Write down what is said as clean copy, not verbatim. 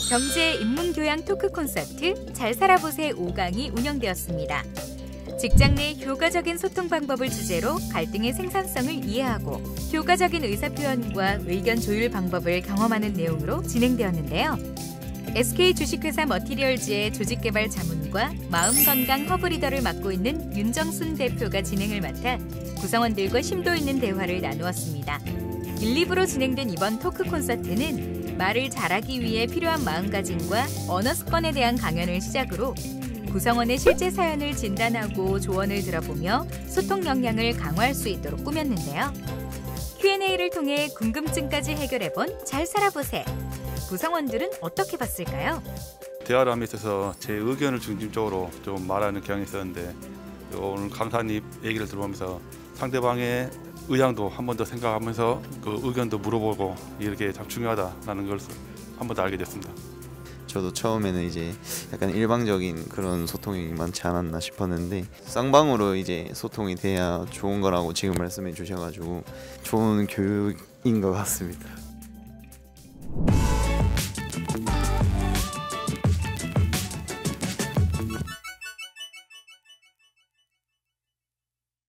경제 인문교양 토크 콘서트 잘 살아보세 5강이 운영되었습니다. 직장 내 효과적인 소통 방법을 주제로 갈등의 생산성을 이해하고 효과적인 의사표현과 의견 조율 방법을 경험하는 내용으로 진행되었는데요. SK 주식회사 머티리얼즈의 조직개발 자문과 마음건강 허브리더를 맡고 있는 윤정순 대표가 진행을 맡아 구성원들과 심도 있는 대화를 나누었습니다. 1, 2부로 진행된 이번 토크 콘서트는 말을 잘하기 위해 필요한 마음가짐과 언어 습관에 대한 강연을 시작으로 구성원의 실제 사연을 진단하고 조언을 들어보며 소통 역량을 강화할 수 있도록 꾸몄는데요. Q&A를 통해 궁금증까지 해결해본 잘 살아보세. 구성원들은 어떻게 봤을까요? 대화를 함에 있어서 제 의견을 중심적으로 좀 말하는 경향이 있었는데 오늘 강사님 얘기를 들어보면서 상대방의 의향도 한 번 더 생각하면서 그 의견도 물어보고 이렇게 참 중요하다라는 걸 한 번 더 알게 됐습니다. 저도 처음에는 이제 약간 일방적인 그런 소통이 많지 않았나 싶었는데 쌍방으로 이제 소통이 돼야 좋은 거라고 지금 말씀해 주셔가지고 좋은 교육인 것 같습니다.